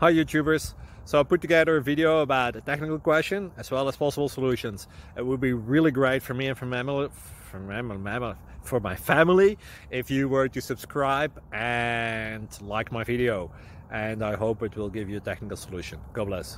Hi YouTubers. So I put together a video about a technical question as well as possible solutions. It would be really great for me and for my family if you were to subscribe and like my video, and I hope it will give you a technical solution. God bless.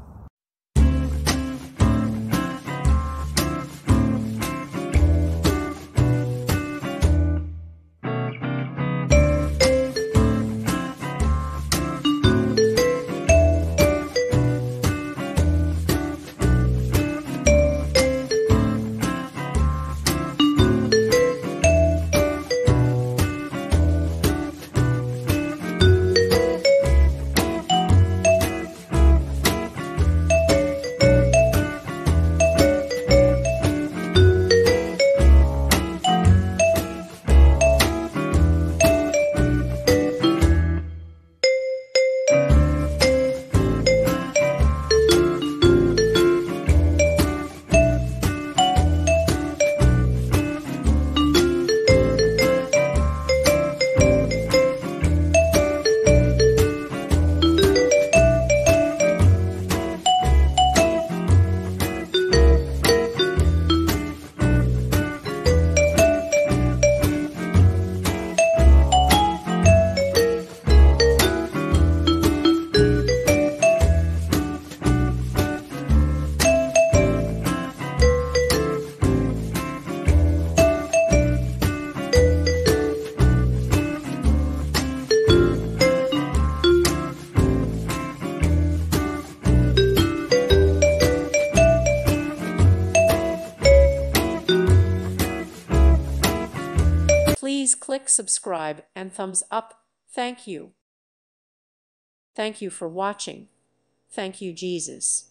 Please click subscribe and thumbs up. Thank you. Thank you for watching. Thank you, Jesus.